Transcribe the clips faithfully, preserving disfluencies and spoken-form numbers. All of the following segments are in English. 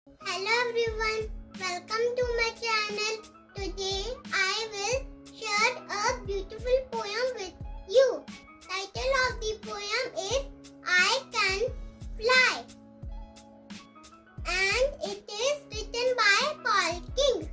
Hello everyone, welcome to my channel. Today I will share a beautiful poem with you. Title of the poem is I Can Fly, and it is written by Paul King.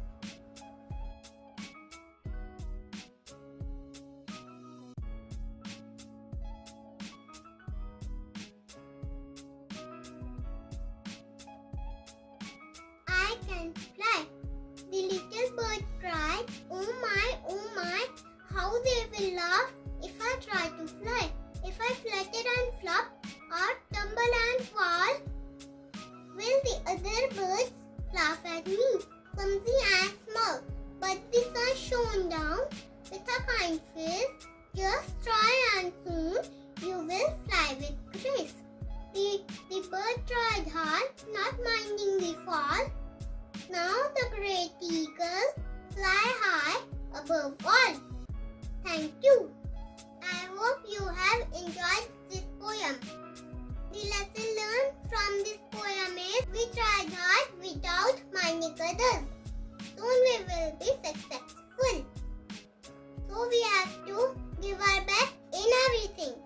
I can fly. The little bird cried, oh my, oh my, how they will laugh if I try to fly. If I flutter and flop or tumble and fall, will the other birds laugh at me? Clumsy and small, but the sun shone down with a kind face. Just try and soon you will fly with grace. The, the bird tried hard, not minding the fall. Now the great eagle fly high above all. Thank you. I hope you have enjoyed this poem. The lesson learned from this poem is we tried hard without minding others. Soon we will be successful. So we have to give our best in everything.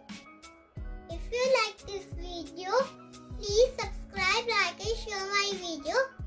If you like this video, please subscribe, like and share my video.